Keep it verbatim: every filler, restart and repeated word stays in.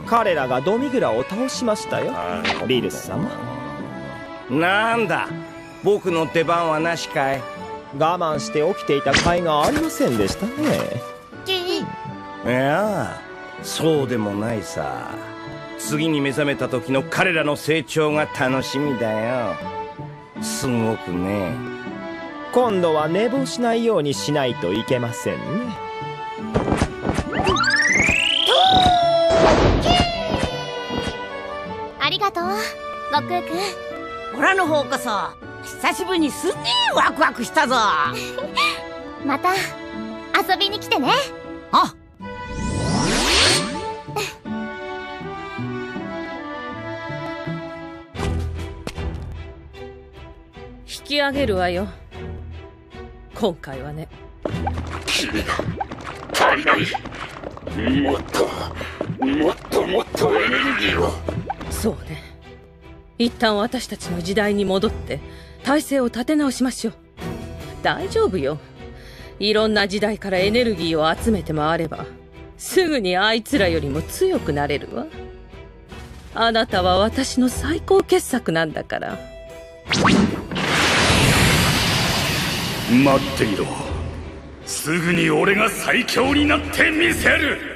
彼らがドミグラを倒しましたよ、リルス様。 なんだ、僕の出番はなしかい。 我慢して起きていた甲斐がありませんでしたね。 いや、そうでもないさ。次に目覚めた時の彼らの成長が楽しみだよ。すごくね。 今度は寝坊しないようにしないといけませんね。 ありがとう、悟空くん。 オラの方こそ久しぶりにすんげえワクワクしたぞ。 また遊びに来てね。 あ引き上げるわよ。今回はね。 君が足りない。もっともっともっとエネルギーを。 そうね。一旦私たちの時代に戻って体制を立て直しましょう。大丈夫よ。いろんな時代からエネルギーを集めて回ればすぐにあいつらよりも強くなれるわ。あなたは私の最高傑作なんだから。 待っていろ。すぐに俺が最強になってみせる。